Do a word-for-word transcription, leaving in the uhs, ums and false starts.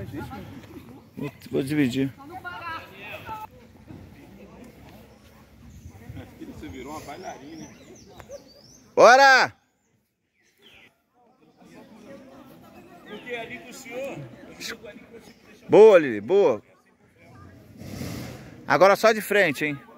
Vou, vou dividir. Você virou uma bailarina. Bora! Porque ali do senhor. Boa, Lili, boa. Agora só de frente, hein?